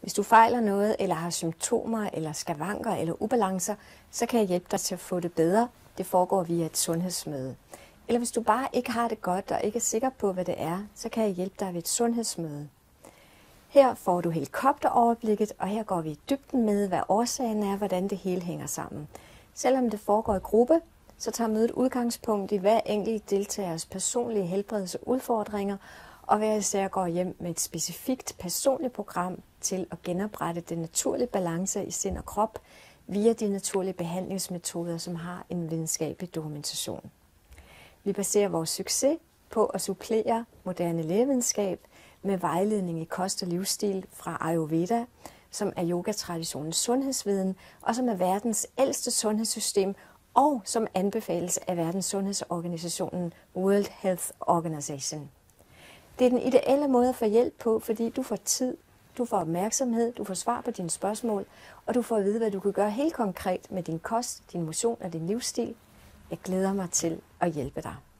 Hvis du fejler noget, eller har symptomer, eller skavanker, eller ubalancer, så kan jeg hjælpe dig til at få det bedre. Det foregår via et sundhedsmøde. Eller hvis du bare ikke har det godt, og ikke er sikker på, hvad det er, så kan jeg hjælpe dig ved et sundhedsmøde. Her får du helikopteroverblikket, og her går vi i dybden med, hvad årsagen er, hvordan det hele hænger sammen. Selvom det foregår i gruppe, så tager mødet udgangspunkt i hver enkelt deltagers personlige helbreds- og udfordringer, og hver især går hjem med et specifikt personligt program til at genoprette den naturlige balance i sind og krop via de naturlige behandlingsmetoder, som har en videnskabelig dokumentation. Vi baserer vores succes på at supplere moderne lægevidenskab med vejledning i kost og livsstil fra Ayurveda, som er yogatraditionens sundhedsviden, og som er verdens ældste sundhedssystem, og som anbefales af verdens sundhedsorganisationen World Health Organization. Det er den ideelle måde at få hjælp på, fordi du får tid, du får opmærksomhed, du får svar på dine spørgsmål, og du får at vide, hvad du kan gøre helt konkret med din kost, din motion og din livsstil. Jeg glæder mig til at hjælpe dig.